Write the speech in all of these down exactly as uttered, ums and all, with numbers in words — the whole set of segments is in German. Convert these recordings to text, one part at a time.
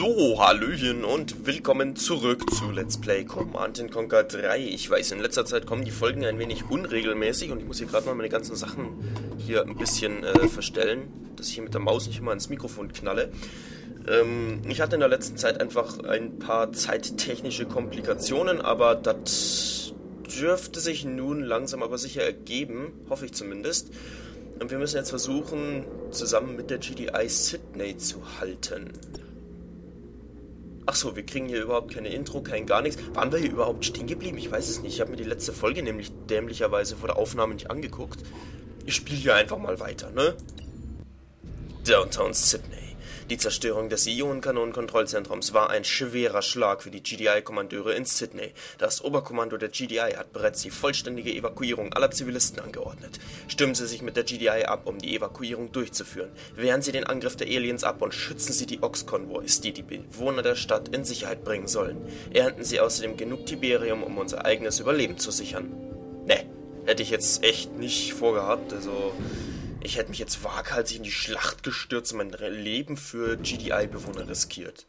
So, Hallöchen und willkommen zurück zu Let's Play Command and Conquer drei. Ich weiß, in letzter Zeit kommen die Folgen ein wenig unregelmäßig und ich muss hier gerade mal meine ganzen Sachen hier ein bisschen äh, verstellen, dass ich hier mit der Maus nicht immer ins Mikrofon knalle. Ähm, ich hatte in der letzten Zeit einfach ein paar zeittechnische Komplikationen, aber das dürfte sich nun langsam aber sicher ergeben, hoffe ich zumindest. Und wir müssen jetzt versuchen, zusammen mit der G D I Sydney zu halten. Achso, wir kriegen hier überhaupt keine Intro, kein gar nichts. Waren wir hier überhaupt stehen geblieben? Ich weiß es nicht. Ich habe mir die letzte Folge nämlich dämlicherweise vor der Aufnahme nicht angeguckt. Ich spiele hier einfach mal weiter, ne? Downtown Sydney. Die Zerstörung des Ionenkanonenkontrollzentrums war ein schwerer Schlag für die G D I-Kommandeure in Sydney. Das Oberkommando der G D I hat bereits die vollständige Evakuierung aller Zivilisten angeordnet. Stimmen Sie sich mit der G D I ab, um die Evakuierung durchzuführen. Wehren Sie den Angriff der Aliens ab und schützen Sie die Ox-Konvois, die die Bewohner der Stadt in Sicherheit bringen sollen. Ernten Sie außerdem genug Tiberium, um unser eigenes Überleben zu sichern. Ne, hätte ich jetzt echt nicht vorgehabt, also... Ich hätte mich jetzt waghalsig in die Schlacht gestürzt und mein Leben für G D I-Bewohner riskiert.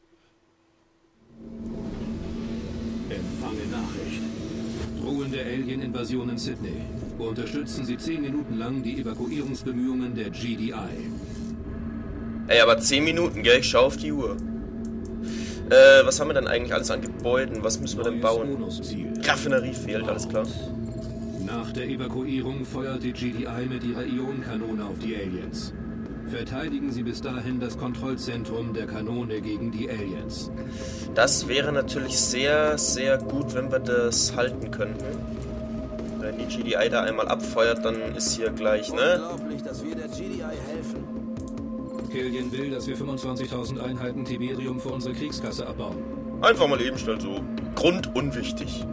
Empfange Nachricht. Drohende Alien-Invasion in Sydney. Unterstützen Sie zehn Minuten lang die Evakuierungsbemühungen der G D I. Ey, aber zehn Minuten, gell? Ich schau auf die Uhr. Äh, was haben wir denn eigentlich alles an Gebäuden? Was müssen wir denn bauen? Raffinerie fehlt, alles klar. Nach der Evakuierung feuert die G D I mit ihrer Ionenkanone auf die Aliens. Verteidigen Sie bis dahin das Kontrollzentrum der Kanone gegen die Aliens. Das wäre natürlich sehr, sehr gut, wenn wir das halten könnten. Wenn die G D I da einmal abfeuert, dann ist hier gleich, ne? Unglaublich, dass wir der G D I helfen. Killian will, dass wir fünfundzwanzigtausend Einheiten Tiberium für unsere Kriegskasse abbauen. Einfach mal eben schnell so. Grundunwichtig.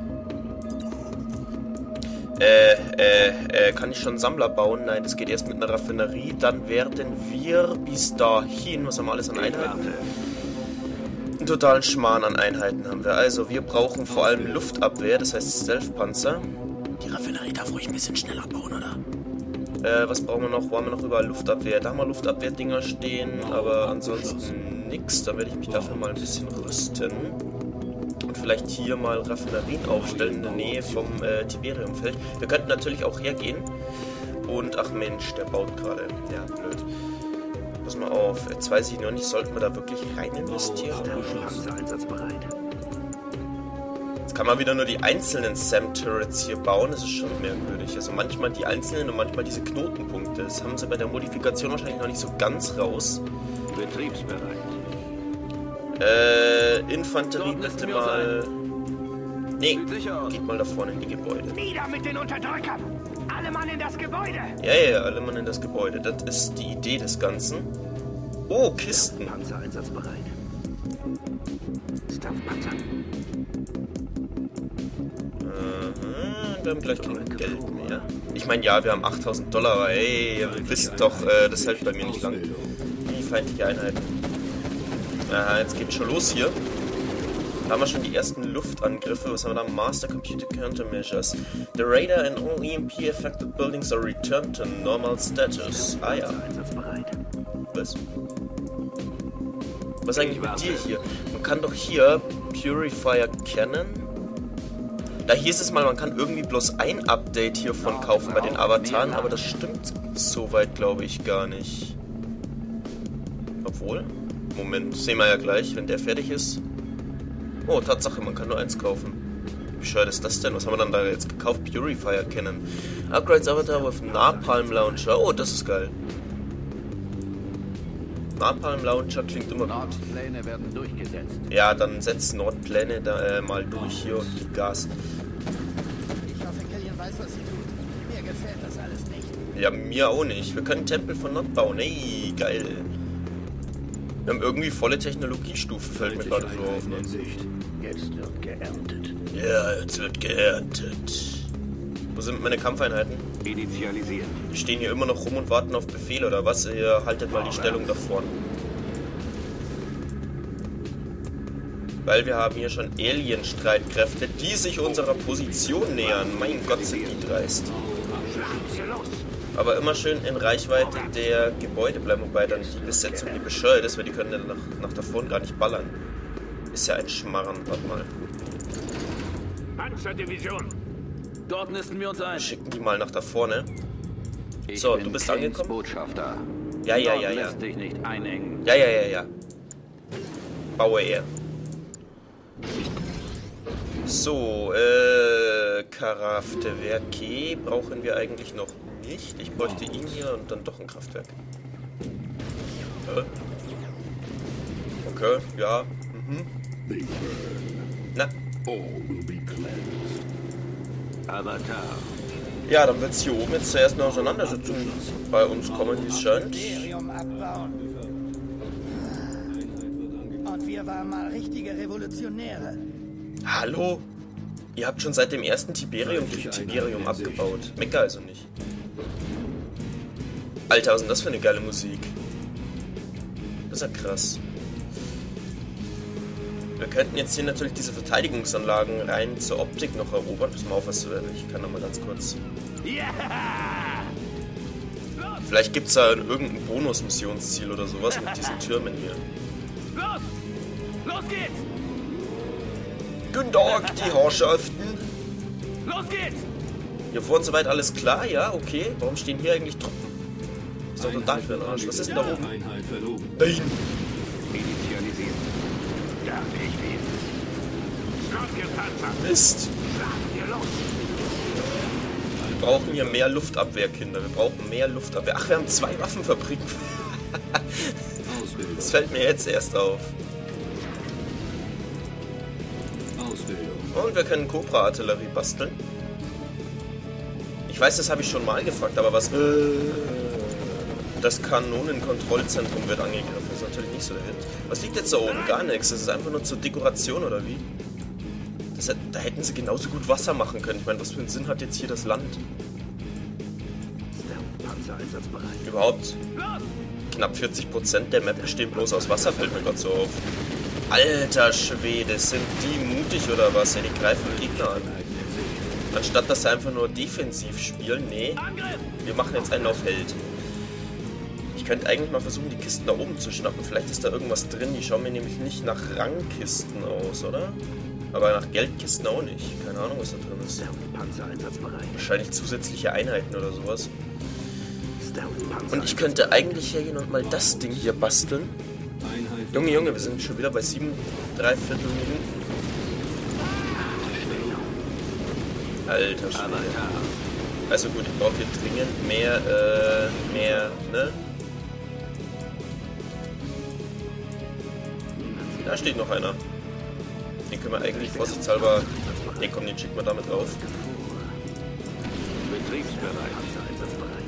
Äh, äh, äh, kann ich schon Sammler bauen? Nein, das geht erst mit einer Raffinerie. Dann werden wir bis dahin, was haben wir alles an Einheiten? Einen totalen Schmarrn an Einheiten haben wir. Also, wir brauchen vor allem Luftabwehr, das heißt Stealth-Panzer. Die Raffinerie darf ruhig ein bisschen schneller bauen, oder? Äh, was brauchen wir noch? Wo haben wir noch überall Luftabwehr? Da haben wir Luftabwehr-Dinger stehen, aber ansonsten nix. Da werde ich mich dafür mal ein bisschen rüsten. Und vielleicht hier mal Raffinerien aufstellen in der Nähe vom äh, Tiberiumfeld. Wir könnten natürlich auch hergehen. Und ach Mensch, der baut gerade. Ja, blöd. Pass mal auf. Jetzt weiß ich noch nicht, sollten wir da wirklich rein investieren? Jetzt kann man wieder nur die einzelnen SAM-Turrets hier bauen. Das ist schon merkwürdig. Also manchmal die einzelnen und manchmal diese Knotenpunkte. Das haben sie bei der Modifikation wahrscheinlich noch nicht so ganz raus. Betriebsbereit. Äh, Infanterie bitte mal... Nee, geht mal da vorne in die Gebäude. Nieder mit den Unterdrückern! Alle Mann in das Gebäude! Ja, ja, ja, alle Mann in das Gebäude. Das ist die Idee des Ganzen. Oh, Kisten. Panzer einsatzbereit. Stampfpanzer. Aha, wir haben gleich kein Geld mehr. Ich meine, ja, wir haben achttausend Dollar, aber ey, ihr wisst doch, äh, das hält bei mir nicht lang. Die feindliche Einheiten. Aha, jetzt geht's schon los hier. Da haben wir schon die ersten Luftangriffe. Was haben wir da? Master Computer Countermeasures. The radar and all E M P-affected buildings are returned to normal status. Ah ja. Was? Was ist eigentlich mit dir hier? Man kann doch hier Purifier Cannon. Da hieß es mal, man kann irgendwie bloß ein Update hiervon kaufen bei den Avataren, aber das stimmt soweit, glaube ich, gar nicht. Obwohl... Moment, sehen wir ja gleich, wenn der fertig ist. Oh, Tatsache, man kann nur eins kaufen. Wie bescheuert ist das denn? Was haben wir dann da jetzt gekauft? Purifier Cannon. Upgrades Avatar with Napalm Launcher. Oh, das ist geil. Napalm Launcher klingt immer gut. Nordpläne werden durchgesetzt. Ja, dann setzt Nordpläne da äh, mal durch hier und gib Gas. Ich hoffe, Killian weiß, was sie tut. Mir gefällt das alles nicht. Ja, mir auch nicht. Wir können Tempel von Nord bauen. Ey, geil. Wir haben irgendwie volle Technologiestufe, fällt mir gerade so auf. Ne? Jetzt wird geerntet. Ja, jetzt wird geerntet. Wo sind meine Kampfeinheiten? Initialisiert. Die stehen hier immer noch rum und warten auf Befehl oder was? Ihr haltet mal die Stellung da vorne. Weil wir haben hier schon Alien-Streitkräfte, die sich unserer Position nähern. Mein Gott, sind die dreist. Aber immer schön in Reichweite der Gebäude bleiben, wobei dann die Besetzung die bescheuert ist, weil die können dann nach, nach da vorne gar nicht ballern. Ist ja ein Schmarrn. Warte mal. Panzerdivision. Dort nisten wir uns ein. Wir schicken die mal nach da vorne. Ich So, bin du bist Kanes angekommen? Botschafter. Ja, ja, Dort ja, ja. lässt dich nicht einengen. Ja, ja, ja, ja. Baue er. So, äh, Kraftwerke brauchen wir eigentlich noch nicht. Ich bräuchte ihn hier und dann doch ein Kraftwerk. Äh. Okay, ja. Mhm. Na. Avatar. Ja, dann wird es hier oben jetzt zuerst eine Auseinandersetzung bei uns kommen, wie es scheint. Imperium abbauen. Und wir waren mal richtige Revolutionäre. Hallo? Ihr habt schon seit dem ersten Tiberium-Krieg Tiberium abgebaut. Mecker also nicht. Alter, was ist denn das für eine geile Musik? Das ist ja krass. Wir könnten jetzt hier natürlich diese Verteidigungsanlagen rein zur Optik noch erobern. Pass mal auf, was du da. Ich kann da mal ganz kurz. Yeah! Vielleicht gibt es da irgendein Bonus-Missionsziel oder sowas mit diesen Türmen hier. Los! Los geht's! Guten Tag, die Herrschaften. Los geht's! Hier vorne soweit alles klar, ja, okay. Warum stehen hier eigentlich Truppen? Ist doch total für den Arsch. Was ist denn da oben? Einheit verloren. Nein! Initialisieren. Ja, ich will. Schrotgepanzer. Mist! Schlagen wir los! Wir brauchen hier mehr Luftabwehr, Kinder. Wir brauchen mehr Luftabwehr. Ach, wir haben zwei Waffenfabriken. Ausbildung. Das fällt mir jetzt erst auf. Ausbildung. Und wir können Cobra-Artillerie basteln. Ich weiß, das habe ich schon mal gefragt, aber was... Das Kanonenkontrollzentrum wird angegriffen. Das ist natürlich nicht so der Hit. Was liegt jetzt da oben? Gar nichts. Das ist einfach nur zur Dekoration, oder wie? Das, da hätten sie genauso gut Wasser machen können. Ich meine, was für einen Sinn hat jetzt hier das Land? Panzer einsatzbereit. Überhaupt knapp vierzig Prozent der Map bestehen bloß aus Wasser, fällt mir gerade so auf. Alter Schwede, sind die mutig oder was? Ja, die greifen Gegner an. Anstatt dass sie einfach nur defensiv spielen, nee, wir machen jetzt einen auf Held. Ich könnte eigentlich mal versuchen, die Kisten da oben zu schnappen. Vielleicht ist da irgendwas drin. Die schauen mir nämlich nicht nach Rangkisten aus, oder? Aber nach Geldkisten auch nicht. Keine Ahnung, was da drin ist. Panzer einsatzbereit. Wahrscheinlich zusätzliche Einheiten oder sowas. Panzer Und ich könnte eigentlich hergehen und mal das Ding hier basteln. Einheit Junge, Junge, wir sind schon wieder bei sieben, dreiviertel Minuten. Alter Schwede. Also gut, ich brauche hier dringend mehr, äh, mehr, ne? Da steht noch einer. Den können wir eigentlich vorsichtshalber... Ne, komm, den schicken wir damit drauf. Betriebsbereit. Panzer einsatzbereit.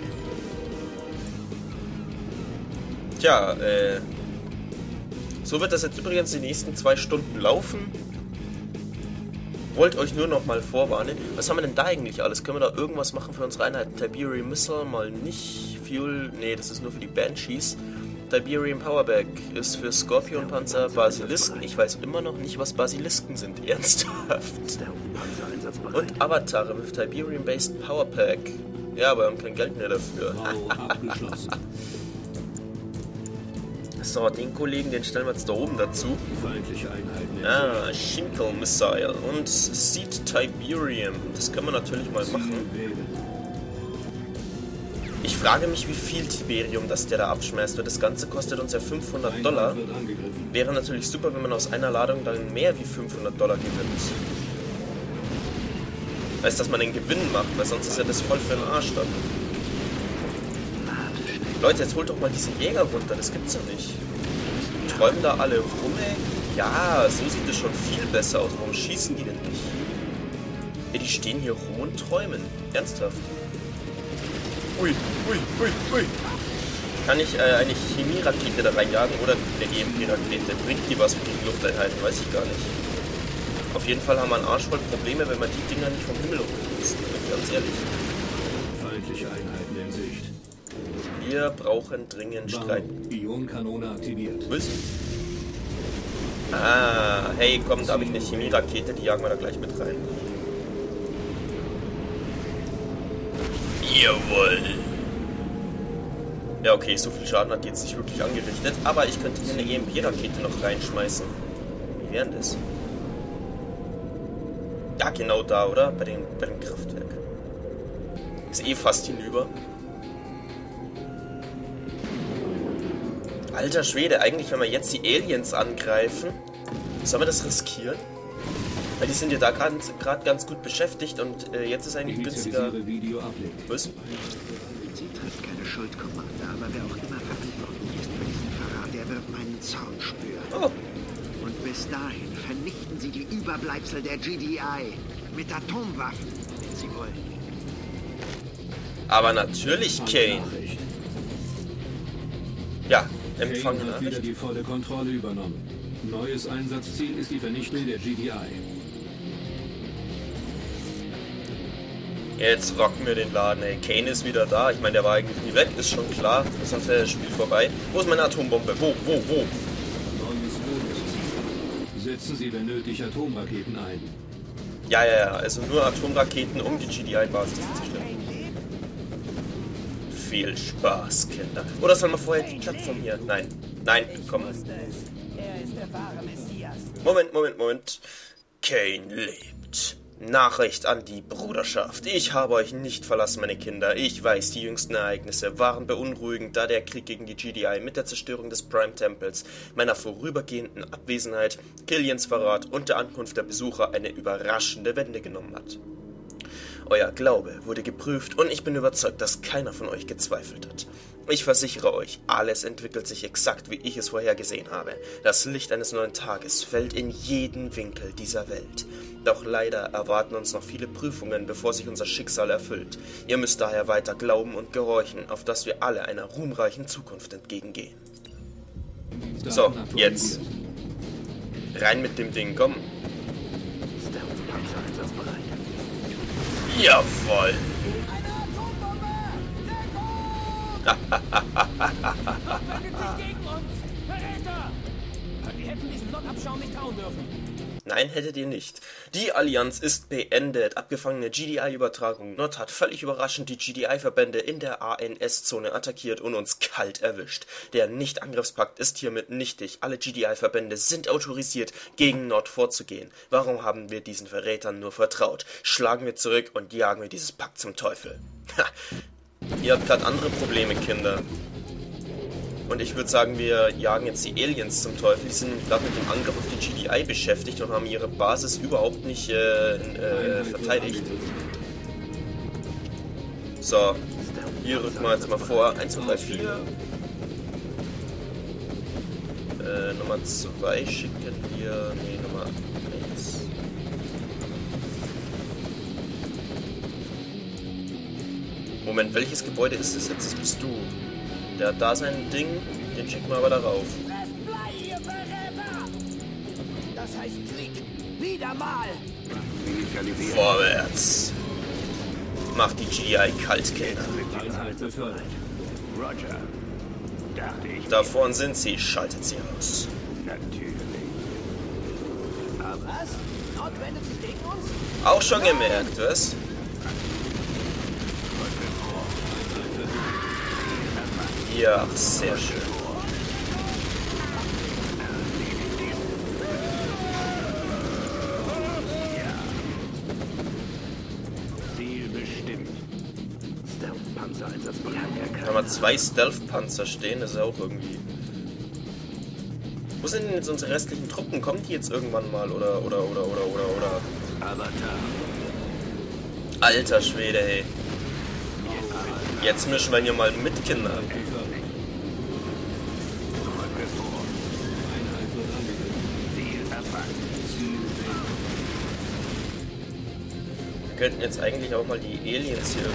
Tja, äh... so wird das jetzt übrigens die nächsten zwei Stunden laufen. Wollt euch nur noch mal vorwarnen. Was haben wir denn da eigentlich alles? Können wir da irgendwas machen für unsere Einheiten? Tiberium Missile mal nicht. Fuel, nee, das ist nur für die Banshees. Tiberium Powerback ist für Skorpionpanzer, Basilisken. Ich weiß immer noch nicht, was Basilisken sind. Ernsthaft. Panzer einsatzbereit. Und Avatare mit Tiberium-based Powerpack. Ja, aber wir haben kein Geld mehr dafür. Bau abgeschlossen. So, den Kollegen, den stellen wir jetzt da oben dazu. Feindliche Einheiten. Ah, Shinkel Missile und Seed Tiberium. Das können wir natürlich mal machen. Wählen. Ich frage mich, wie viel Tiberium das der da abschmeißt, weil das Ganze kostet uns ja fünfhundert Dollar. Einheit wird angegriffen. Wäre natürlich super, wenn man aus einer Ladung dann mehr wie fünfhundert Dollar gewinnt. Heißt, dass man den Gewinn macht, weil sonst ist ja das voll für den Arsch dann. Leute, jetzt holt doch mal diese Jäger runter, das gibt's doch nicht. Träumen da alle rum, ey? Ja, so sieht es schon viel besser aus. Warum schießen die denn nicht? Ja, die stehen hier rum und träumen. Ernsthaft. Ui, ui, ui, ui. Kann ich äh, eine Chemierakete da reinjagen oder eine E M P-Rakete? Bringt die was gegen Lufteinheiten? Weiß ich gar nicht. Auf jeden Fall haben wir einen Arsch voll Probleme, wenn man die Dinger nicht vom Himmel hochschießt. Ganz ehrlich. Feindliche Einheiten in Sicht. Wir brauchen dringend Streit. Ionenkanone aktiviert. Was? Ah, hey, komm, da habe ich eine Chemierakete, die jagen wir da gleich mit rein. Jawohl. Ja, okay, so viel Schaden hat die jetzt nicht wirklich angerichtet, aber ich könnte hier eine E M P-Rakete noch reinschmeißen. Wie wären das? Ja, genau da, oder? Bei, den, bei dem Kraftwerk. Ist eh fast hinüber. Alter Schwede, eigentlich, wenn wir jetzt die Aliens angreifen, sollen wir das riskieren? Weil die sind ja da gerade ganz gut beschäftigt und äh, jetzt ist eigentlich günstiger. Was? Sie trifft keine Schuld, Commander, aber wer auch immer verantwortlich ist für diesen Verrat, der wird meinen Zorn spüren. Oh. Und bis dahin vernichten Sie die Überbleibsel der G D I mit Atomwaffen, wenn Sie wollen. Aber natürlich, Kane. Ja, empfangen. Kane hat wieder die volle Kontrolle übernommen. Neues Einsatzziel ist die Vernichtung der G D I. Jetzt rocken wir den Laden, ey. Kane ist wieder da. Ich meine, der war eigentlich nie weg, ist schon klar. Sonst wäre das Spiel vorbei. Wo ist meine Atombombe? Wo, wo, wo? Setzen Sie, wenn nötig, Atomraketen ein. Ja, ja, ja. Also nur Atomraketen, um die G D I-Basis zu zerstören. Viel Spaß, Kinder. Oder sollen wir vorher die Plattform hier? Nein. Nein, komm. Er ist der wahre Messias. Moment, Moment, Moment. Kane lebt. Nachricht an die Bruderschaft. Ich habe euch nicht verlassen, meine Kinder. Ich weiß, die jüngsten Ereignisse waren beunruhigend, da der Krieg gegen die G D I mit der Zerstörung des Prime-Tempels, meiner vorübergehenden Abwesenheit, Killians Verrat und der Ankunft der Besucher eine überraschende Wende genommen hat. Euer Glaube wurde geprüft und ich bin überzeugt, dass keiner von euch gezweifelt hat. Ich versichere euch, alles entwickelt sich exakt, wie ich es vorhergesehen habe. Das Licht eines neuen Tages fällt in jeden Winkel dieser Welt. Doch leider erwarten uns noch viele Prüfungen, bevor sich unser Schicksal erfüllt. Ihr müsst daher weiter glauben und gehorchen, auf dass wir alle einer ruhmreichen Zukunft entgegengehen. So, jetzt. Rein mit dem Ding, komm. Stealth-Panzer einsatzbereit. Jawohl. Eine Atombombe! Wendet sich gegen uns! Verräter! Wir hätten diesen Lockabschaum nicht trauen dürfen. Nein, hättet ihr nicht. Die Allianz ist beendet. Abgefangene G D I-Übertragung. Nord hat völlig überraschend die G D I-Verbände in der A N S-Zone attackiert und uns kalt erwischt. Der Nicht-Angriffspakt ist hiermit nichtig. Alle G D I-Verbände sind autorisiert, gegen Nord vorzugehen. Warum haben wir diesen Verrätern nur vertraut? Schlagen wir zurück und jagen wir dieses Pakt zum Teufel. Ha! Ihr habt gerade andere Probleme, Kinder. Und ich würde sagen, wir jagen jetzt die Aliens zum Teufel. Die sind gerade mit dem Angriff auf die G D I beschäftigt und haben ihre Basis überhaupt nicht äh, äh, verteidigt. So, hier rücken wir jetzt mal vor. eins, zwei, drei, vier. Äh, Nummer zwei schicken wir... Nee, Nummer eins. Moment, welches Gebäude ist das jetzt? Das bist du. Der hat da sein Ding, den schicken wir aber darauf. Blei, ihr Verräter! Das heißt Krieg. Wieder mal! Vorwärts! Macht die G D I kalt, Kinder. Einheit befördert. Roger. Dachte ich. Da vorn sind sie, schaltet sie aus. Natürlich. Was? Nord wendet sich gegen uns? Auch schon gemerkt, was? Ja, sehr schön. Ziel bestimmt. Stealth-Panzer einsatzbereit. Wenn wir zwei Stealth-Panzer stehen, das ist auch irgendwie... Wo sind denn jetzt unsere restlichen Truppen? Kommen die jetzt irgendwann mal? Oder, oder, oder, oder, oder, oder... Avatar. Alter Schwede, hey. Jetzt mischen wir hier mal mit, Kinder. Wir könnten jetzt eigentlich auch mal die Aliens hier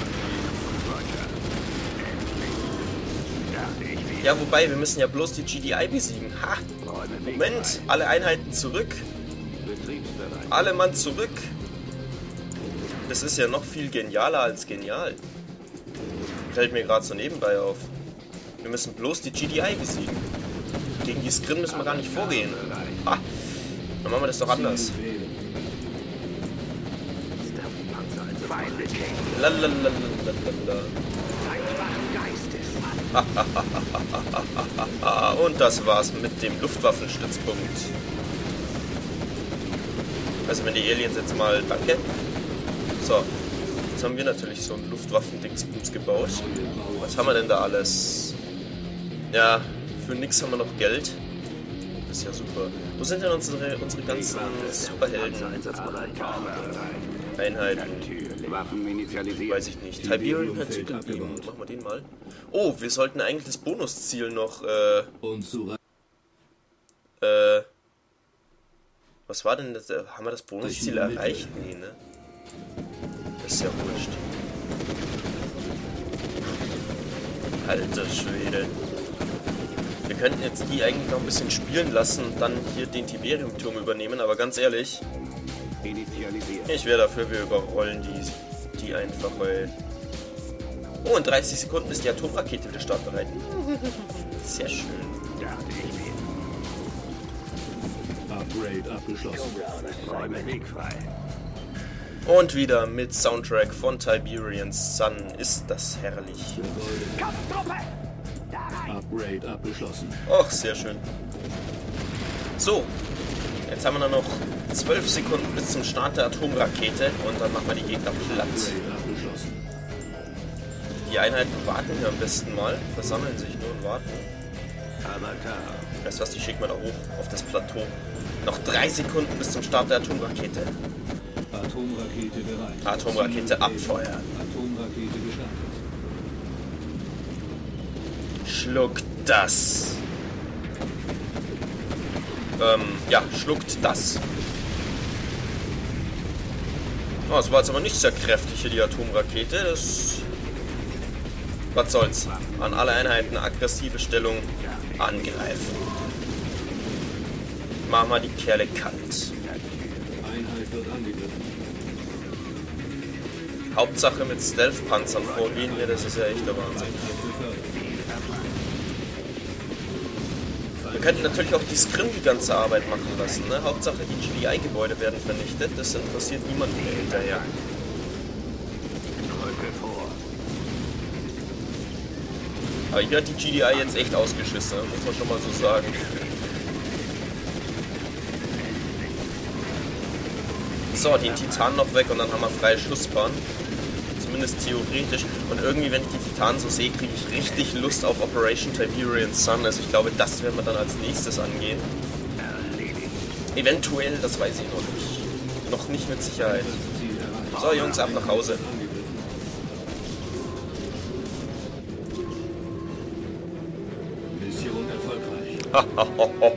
irgendwie... Ja, wobei, wir müssen ja bloß die G D I besiegen. Ha! Moment, alle Einheiten zurück. Alle Mann zurück. Das ist ja noch viel genialer als genial. Fällt mir gerade so nebenbei auf. Wir müssen bloß die G D I besiegen. Gegen die Skrin müssen wir gar nicht vorgehen. Ha! Dann machen wir das doch anders. Lalalalalalala. Und das war's mit dem Luftwaffenstützpunkt. Also wenn die Aliens jetzt mal... Danke. So. Jetzt haben wir natürlich so ein Luftwaffen-Dingsbums gebaut. Was haben wir denn da alles? Ja, für nix haben wir noch Geld. Das ist ja super. Wo sind denn unsere, unsere ganzen Superhelden? Einheiten. Waffen initialisiert. Weiß ich nicht. Tiberium hat Südabgebaut. Machen wir den mal. Oh, wir sollten eigentlich das Bonusziel noch, äh... Und zu Äh... Was war denn das? Haben wir das Bonusziel erreicht? Nee, ne? Das ist ja wurscht. Alter Schwede. Wir könnten jetzt die eigentlich noch ein bisschen spielen lassen und dann hier den Tiberium-Turm übernehmen, aber ganz ehrlich, ich wäre dafür, wir überrollen die, die einfach, weil... Oh, in dreißig Sekunden ist die Atomrakete wieder startbereit. Sehr schön. Upgrade abgeschlossen. Räume Weg frei. Und wieder mit Soundtrack von Tiberian Sun. Ist das herrlich. Upgrade abgeschlossen. Och, sehr schön. So, jetzt haben wir nur noch zwölf Sekunden bis zum Start der Atomrakete und dann machen wir die Gegner platt. Die Einheiten warten hier am besten mal, versammeln sich nur und warten. Weißt du was, die schicken wir da hoch auf das Plateau. Noch drei Sekunden bis zum Start der Atomrakete. Atomrakete bereit. Atomrakete abfeuern. Atomrakete gestartet. Schluckt das. Ähm, ja, schluckt das. Oh, es war jetzt aber nicht sehr kräftig hier, die Atomrakete. Das... Was soll's. An alle Einheiten aggressive Stellung angreifen. Machen wir die Kerle kalt. Einheit wird angegriffen. Hauptsache mit Stealth-Panzern vorgehen hier, das ist ja echt der Wahnsinn. Wir könnten natürlich auch die Scrim die ganze Arbeit machen lassen, ne? Hauptsache die G D I-Gebäude werden vernichtet, das interessiert niemanden mehr hinterher. Aber hier hat die G D I jetzt echt ausgeschissen, muss man schon mal so sagen. So, den Titan noch weg und dann haben wir freie Schussbahn. Zumindest theoretisch. Und irgendwie, wenn ich die Titanen so sehe, kriege ich richtig Lust auf Operation Tiberian Sun. Also ich glaube, das werden wir dann als nächstes angehen. Eventuell, das weiß ich noch nicht. Noch nicht mit Sicherheit. So, Jungs, ab nach Hause. Mission erfolgreich.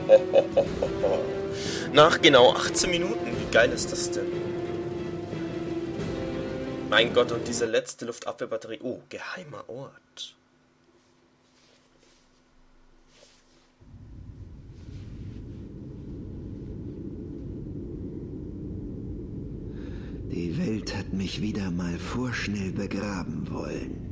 Nach genau achtzehn Minuten. Wie geil ist das denn? Mein Gott, und diese letzte Luftabwehrbatterie. Oh, geheimer Ort. Die Welt hat mich wieder mal vorschnell begraben wollen.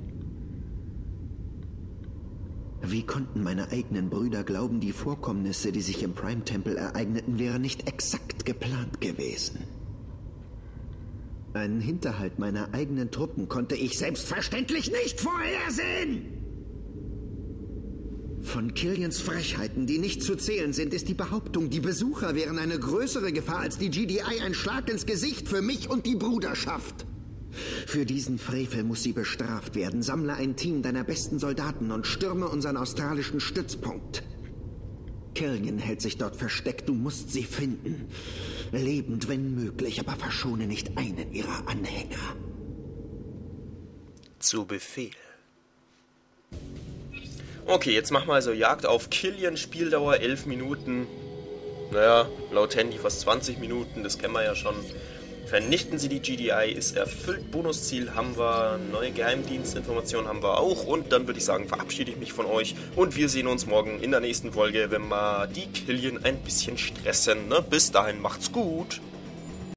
Wie konnten meine eigenen Brüder glauben, die Vorkommnisse, die sich im Prime-Tempel ereigneten, wären nicht exakt geplant gewesen? Einen Hinterhalt meiner eigenen Truppen konnte ich selbstverständlich nicht vorhersehen! Von Killians Frechheiten, die nicht zu zählen sind, ist die Behauptung, die Besucher wären eine größere Gefahr als die G D I ein Schlag ins Gesicht für mich und die Bruderschaft. Für diesen Frevel muss sie bestraft werden. Sammle ein Team deiner besten Soldaten und stürme unseren australischen Stützpunkt. Killian hält sich dort versteckt. Du musst sie finden. Lebend, wenn möglich, aber verschone nicht einen ihrer Anhänger. Zu Befehl. Okay, jetzt machen wir also Jagd auf Killian. Spieldauer elf Minuten. Naja, laut Handy fast zwanzig Minuten. Das kennen wir ja schon. Vernichten Sie die G D I, ist erfüllt. Bonusziel haben wir, neue Geheimdienstinformationen haben wir auch. Und dann würde ich sagen, verabschiede ich mich von euch. Und wir sehen uns morgen in der nächsten Folge, wenn wir die Killian ein bisschen stressen. Ne? Bis dahin, macht's gut.